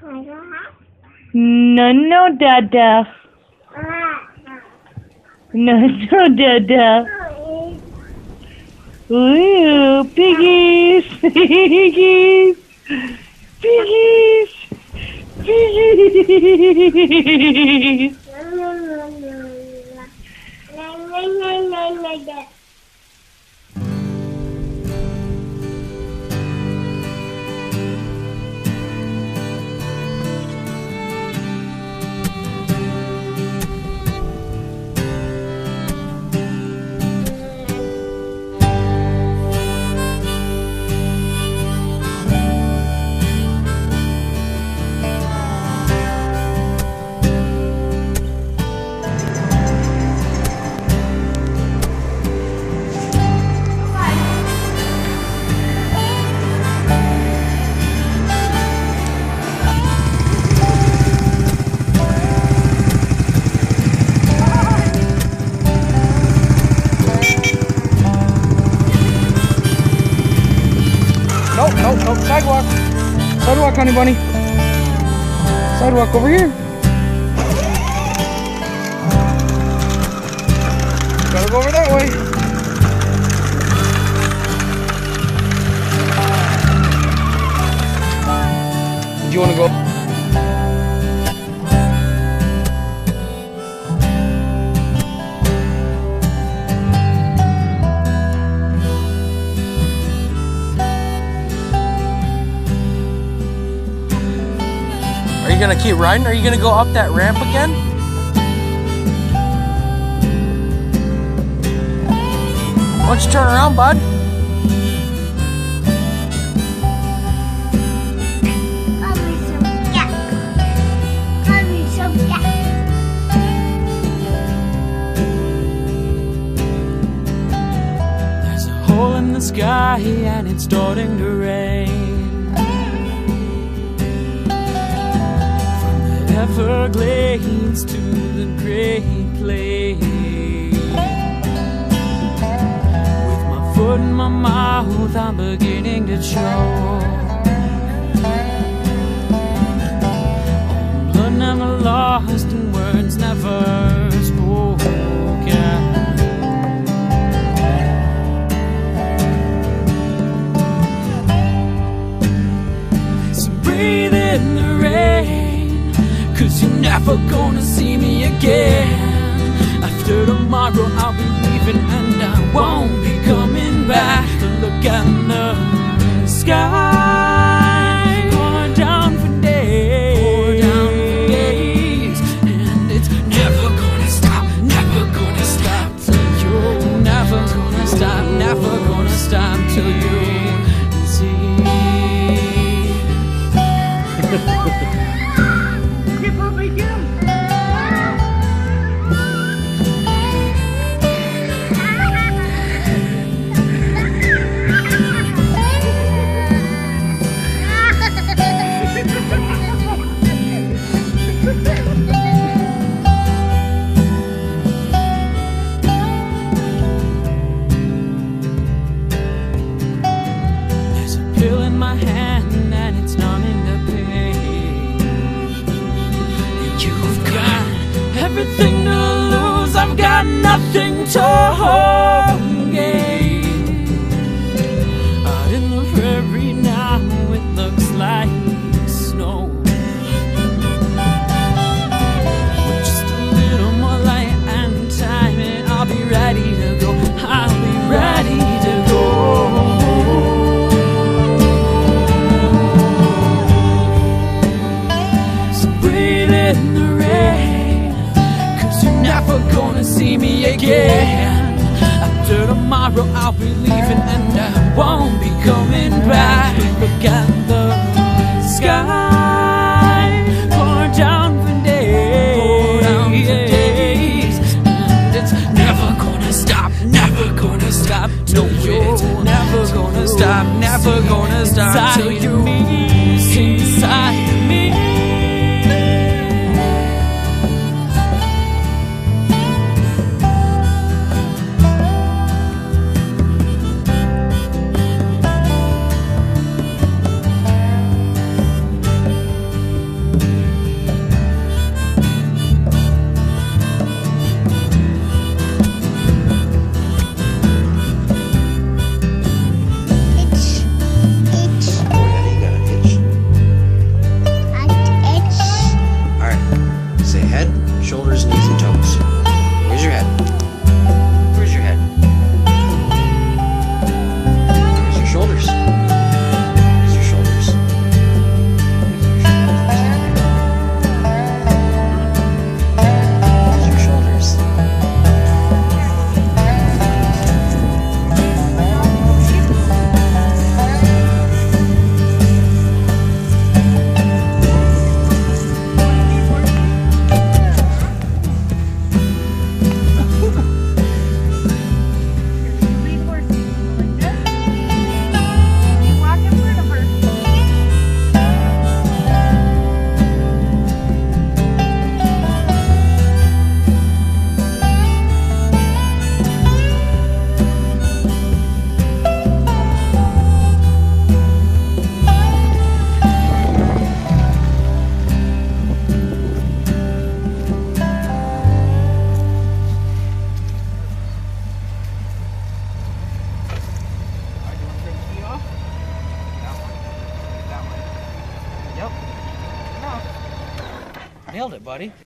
No, no, Dada. No, no, Dada. Ooh, piggies, piggies, piggies, piggies. Nope, sidewalk. Sidewalk, honey bunny. Sidewalk over here. Gotta go over that way. Do you want to go? Are you gonna keep riding? Are you gonna go up that ramp again? Why don't you turn around, bud? There's a hole in the sky and it's starting to rain. Everglades to the Great Plains. With my foot in my mouth, I'm beginning to choke. Blood never lost and words never spoken. So breathe in the rain, 'cause you're never gonna see me again. After tomorrow I'll be leaving and I won't be coming back to look at the sky. Pour down for days, and it's never gonna stop, never gonna stop till you're never gonna stop, never gonna stop till you see. There's a pill in my hand and it's numbing the pain. And you've got everything to lose, I've got nothing to gain. Out in the prairie now it looks like snow. With just a little more light and time and I'll be ready to go, I'll be ready to go. So breathe in the rain, 'cause you're never gonna see me again. After tomorrow I'll be leaving and I won't be coming back. Look at the sky, pour down for days, and it's never gonna stop, never gonna stop. No, it's never gonna stop, never gonna stop till you sing inside me. Nailed it, buddy.